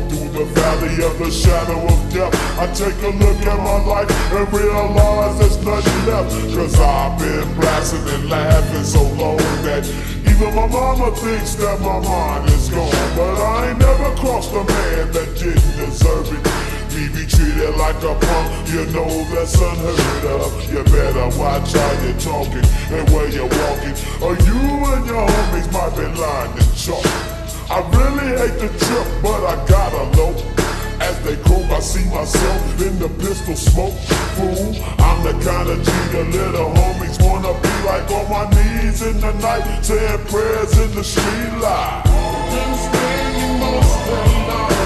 through the valley of the shadow of death, I take a look at my life and realize there's nothing left. Cause I've been blasting and laughing so long that even my mama thinks that my mind is gone. But I ain't never crossed a man that didn't deserve it. Me be treated like a punk, you know that's unheard of. You better watch how you're talking and where you're walking, or you and your homies might be lying in chalk. I really hate the trip, but I gotta know. As they croak, I see myself in the pistol smoke. Fool, I'm the kind of G the little homies wanna be like, on my knees in the night, saying prayers in the street light. Been spending most of the night